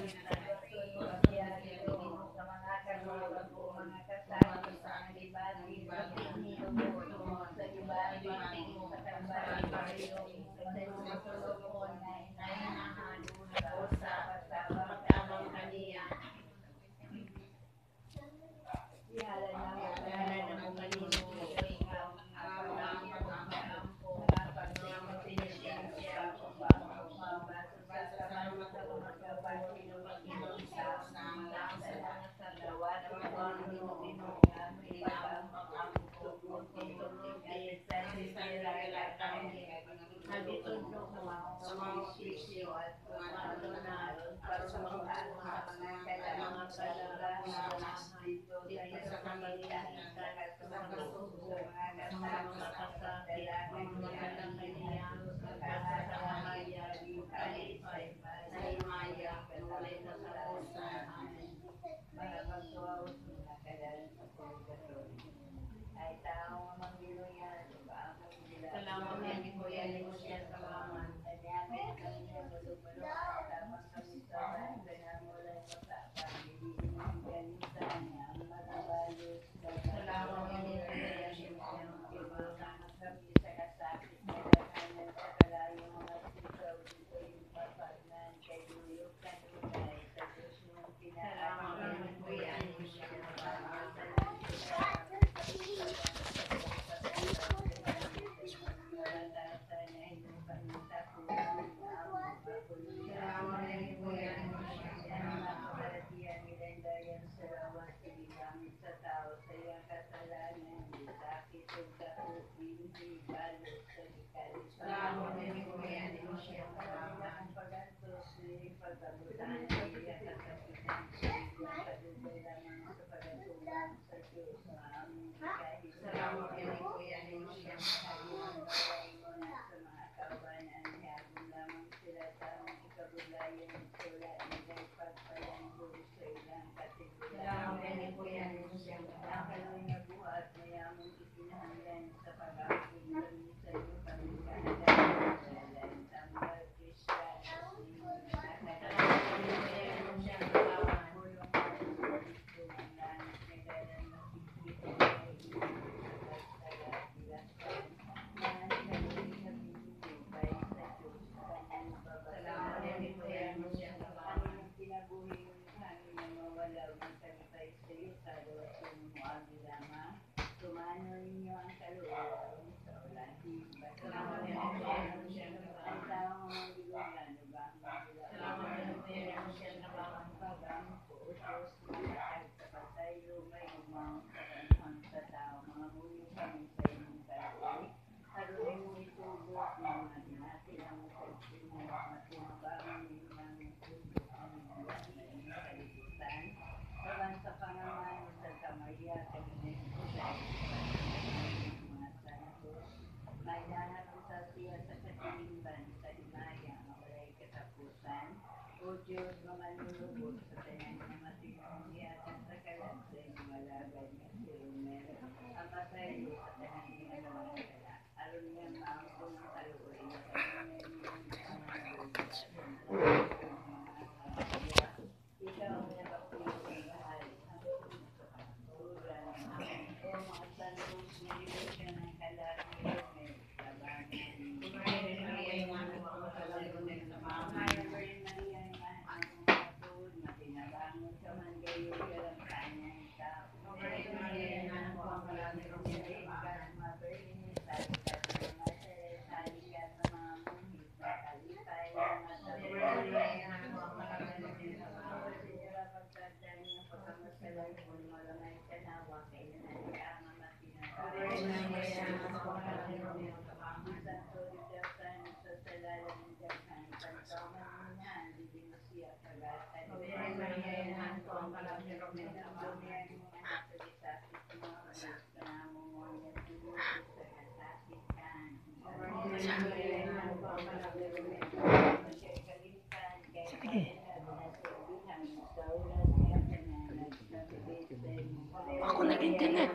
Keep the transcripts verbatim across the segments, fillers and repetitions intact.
Ako nag-internet.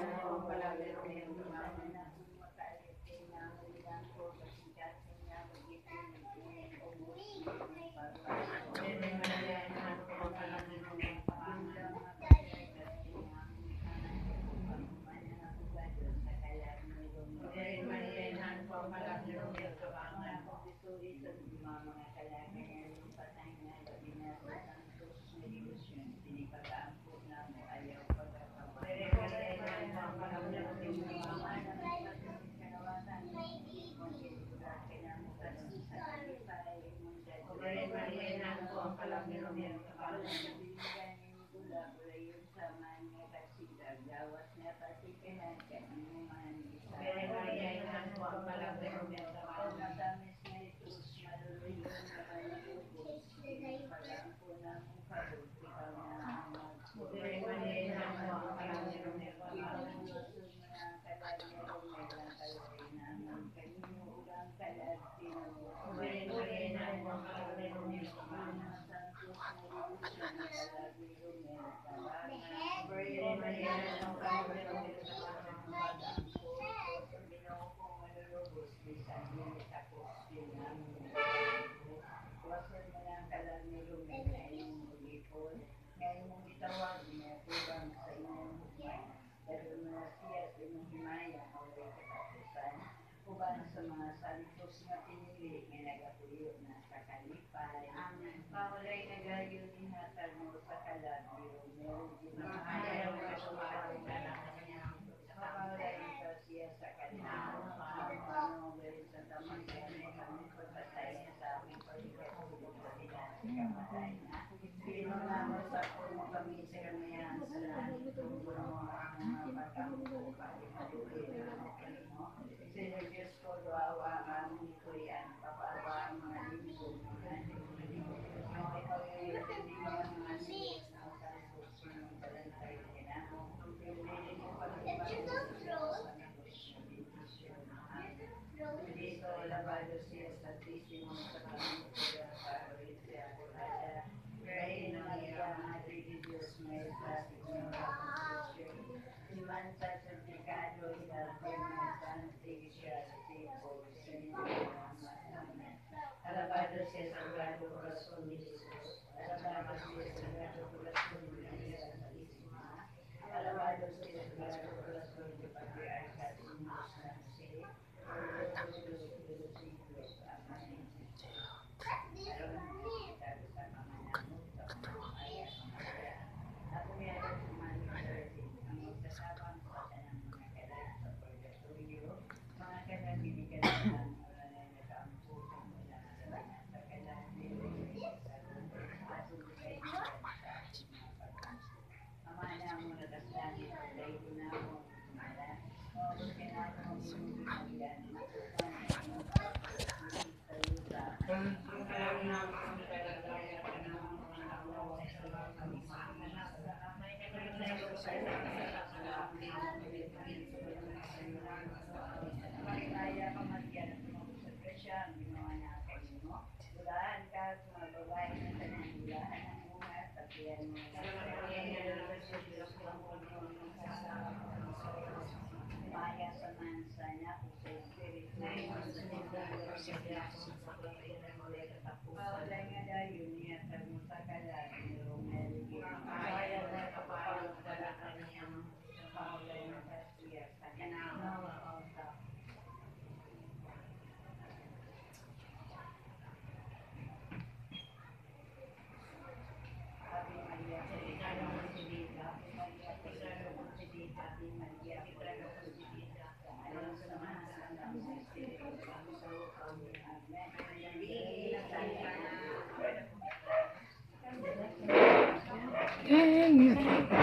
Dang.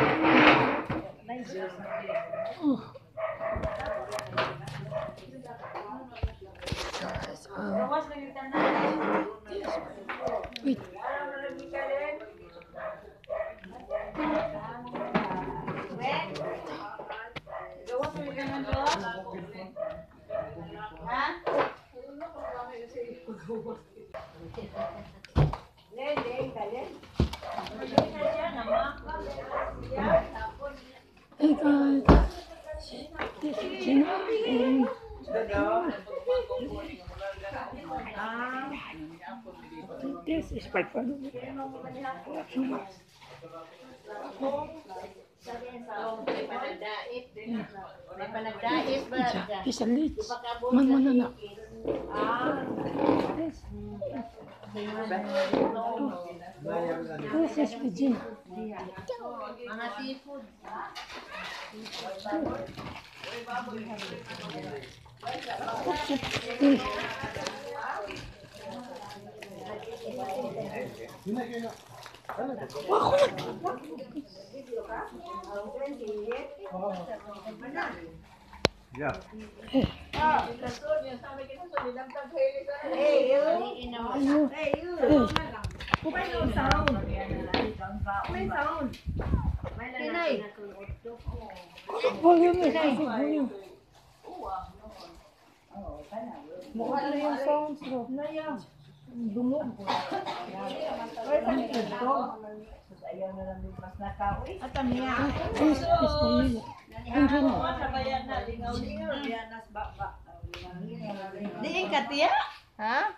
Oh. Guys, um, wait. Hey guys, this is Gina and this is my family. Isa lit. Man man na. This is Regina. Mga seafood. Ako na. Yeah. Ayun. Kinay. Volume eh. Kasi volume. Mukha na yung sounds bro. Dungog. At ang niya. Yes, yes, volume. Ayun na. Diin ka tiya? Ha?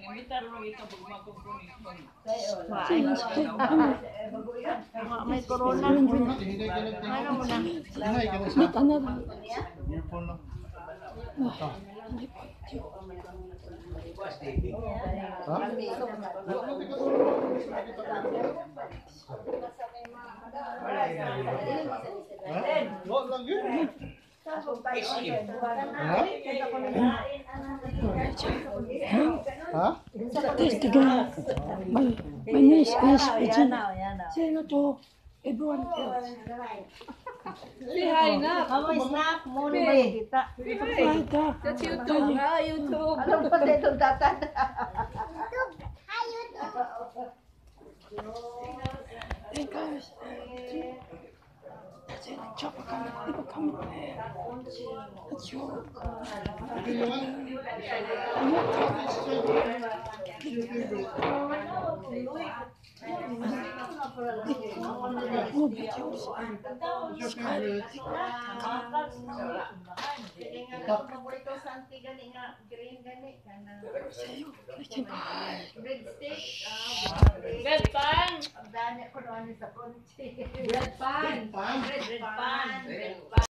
May corona. Ano mo na? Mata na lang. Earphone lang. Ha? Ha? Wag lang yun. Ha? Ha? Tapos tiga. May, may niece, niece, Regina. Sino to? Everyone else. Hi na. Kamu snap mo ni kita. Ada. That's YouTube. Ah, YouTube. Alam pa tayo itong tatan. Hey guys. That's it. Chop kami. Iba kami. That's your. Oh, videos. Paborito sa anti gani nga green gani kana. Sa'yo. Regina. Breadstick. Red pan! Ang dami ko noon sa konti. Red pan! Pan. Red pan! Red pan!